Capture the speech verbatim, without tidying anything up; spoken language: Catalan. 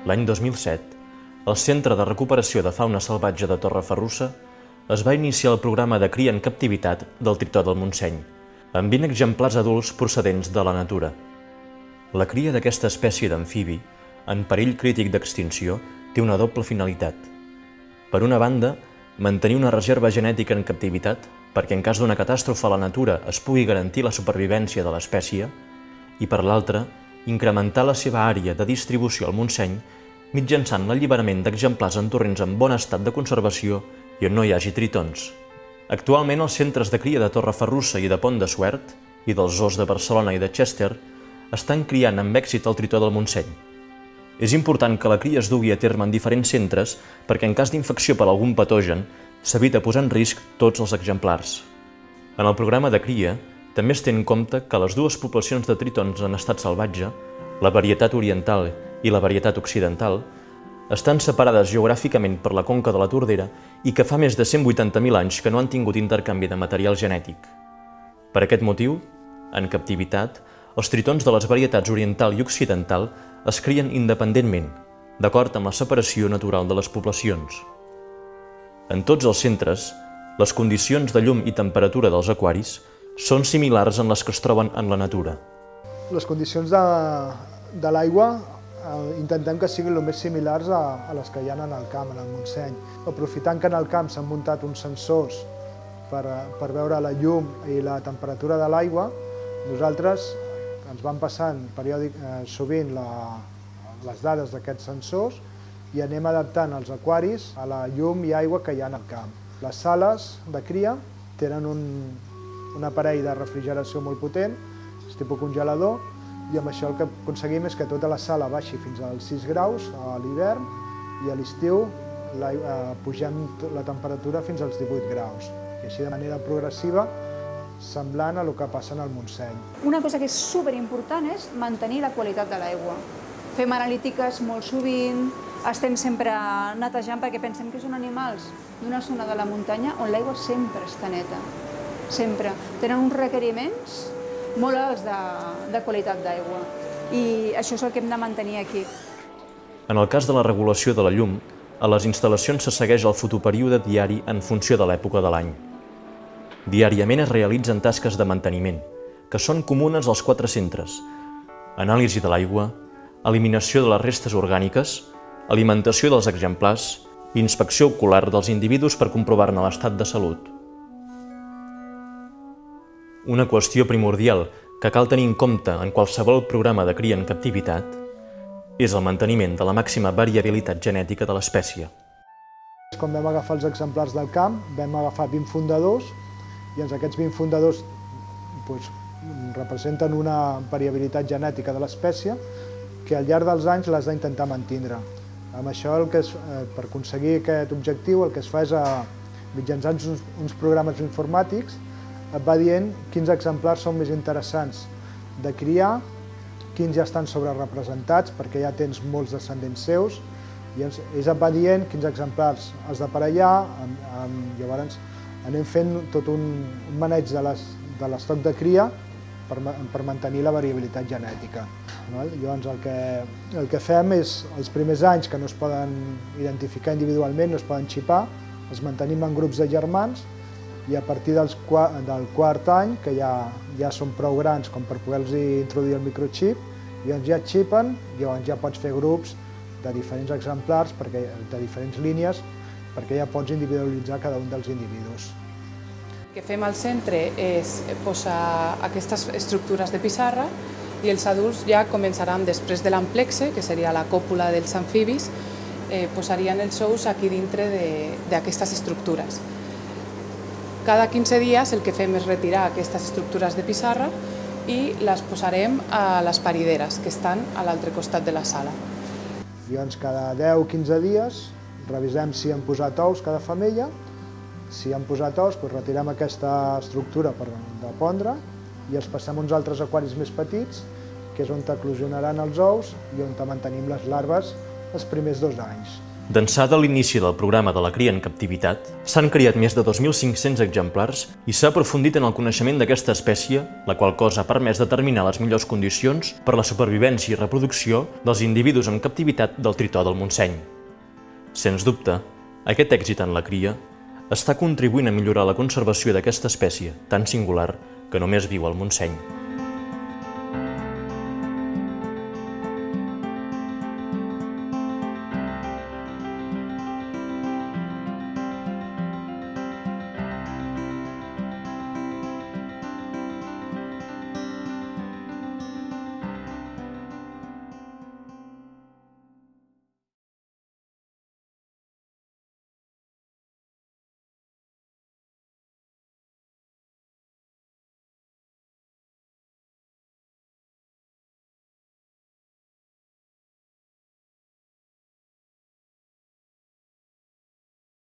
L'any dos mil set, el Centre de Recuperació de Fauna Salvatge de Torreferrussa es va iniciar el programa de cria en captivitat del tritó del Montseny, amb vint exemplars adults procedents de la natura. La cria d'aquesta espècie d'amfibi, en perill crític d'extinció, té una doble finalitat. Per una banda, mantenir una reserva genètica en captivitat perquè en cas d'una catàstrofe a la natura es pugui garantir la supervivència de l'espècie, i per l'altra, incrementar la seva àrea de distribució al Montseny mitjançant l'alliberament d'exemplars en torrents en bon estat de conservació i on no hi hagi tritons. Actualment, els centres de cria de Torreferrussa i de Pont de Suert i dels zoos de Barcelona i de Chester estan criant amb èxit el tritó del Montseny. És important que la cria es dugui a terme en diferents centres perquè en cas d'infecció per algun patogen s'evita posar en risc tots els exemplars. En el programa de cria també es té en compte que les dues poblacions de tritons en estat salvatge, la varietat oriental i la varietat occidental, estan separades geogràficament per la conca de la Tordera i que fa més de cent vuitanta mil anys que no han tingut intercanvi de material genètic. Per aquest motiu, en captivitat, els tritons de les varietats oriental i occidental es crien independentment, d'acord amb la separació natural de les poblacions. En tots els centres, les condicions de llum i temperatura dels aquaris són similars en les que es troben en la natura. Les condicions de, de l'aigua eh, intentem que siguin el més similars a, a les que hi ha en el camp, en el Montseny. Aprofitant que en el camp s'han muntat uns sensors per, per veure la llum i la temperatura de l'aigua, nosaltres ens van passant periòdic, eh, sovint la, les dades d'aquests sensors i anem adaptant els aquaris a la llum i aigua que hi ha al camp. Les sales de cria tenen un, un aparell de refrigeració molt potent, és tipus congelador, i amb això el que aconseguim és que tota la sala baixi fins als sis graus a l'hivern i a l'estiu eh, pugem la temperatura fins als divuit graus. I així de manera progressiva, semblant a el que passa en el Montseny. Una cosa que és superimportant és mantenir la qualitat de l'aigua. Fem analítiques molt sovint, estem sempre netejant perquè pensem que són animals d'una zona de la muntanya on l'aigua sempre està neta, sempre. Tenen uns requeriments molt alts de, de qualitat d'aigua i això és el que hem de mantenir aquí. En el cas de la regulació de la llum, a les instal·lacions se segueix el fotoperíode diari en funció de l'època de l'any. Diàriament es realitzen tasques de manteniment, que són comunes als quatre centres: anàlisi de l'aigua, eliminació de les restes orgàniques, alimentació dels exemplars i inspecció ocular dels individus per comprovar-ne l'estat de salut. Una qüestió primordial que cal tenir en compte en qualsevol programa de cria en captivitat és el manteniment de la màxima variabilitat genètica de l'espècie. Quan vam agafar els exemplars del camp, vam agafar vint fundadors i aquests vint fundadors doncs, representen una variabilitat genètica de l'espècie que al llarg dels anys l'has d'intentar mantindre. Amb això, el que es, eh, per aconseguir aquest objectiu, el que es fa és, eh, mitjançant uns, uns programes informàtics, et va dient quins exemplars són més interessants de criar, quins ja estan sobrerepresentats perquè ja tens molts descendents seus, i ells et va dient quins exemplars has d'aparellar, llavors anem fent tot un, un maneig de l'estoc de, de cria per, per mantenir la variabilitat genètica. Val? Llavors el que, el que fem és, els primers anys que no es poden identificar individualment, no es poden xipar, els mantenim en grups de germans i a partir dels, del quart any, que ja, ja són prou grans com per poder-los introduir el microxip, llavors ja xipen, llavors ja pots fer grups de diferents exemplars, perquè, de diferents línies, perquè ja pots individualitzar cada un dels individus. El que fem al centre és posar aquestes estructures de pissarra i els adults ja començaran, després de l'amplexe, que seria la còpula dels amfibis, eh, posarien els ous aquí dintre d'aquestes estructures. Cada quinze dies el que fem és retirar aquestes estructures de pissarra i les posarem a les parideres, que estan a l'altre costat de la sala. Llavors, cada deu o quinze dies revisem si han posat ous cada femella. Si han posat ous, doncs retirem aquesta estructura per de pondre i els passem a uns altres aquaris més petits, que és on eclosionaran els ous i on mantenim les larves els primers dos anys. D'ençà de l'inici del programa de la cria en captivitat, s'han criat més de dos mil cinc-cents exemplars i s'ha aprofundit en el coneixement d'aquesta espècie, la qual cosa ha permès determinar les millors condicions per a la supervivència i reproducció dels individus en captivitat del tritó del Montseny. Sens dubte, aquest èxit en la cria està contribuint a millorar la conservació d'aquesta espècie tan singular que només viu al Montseny.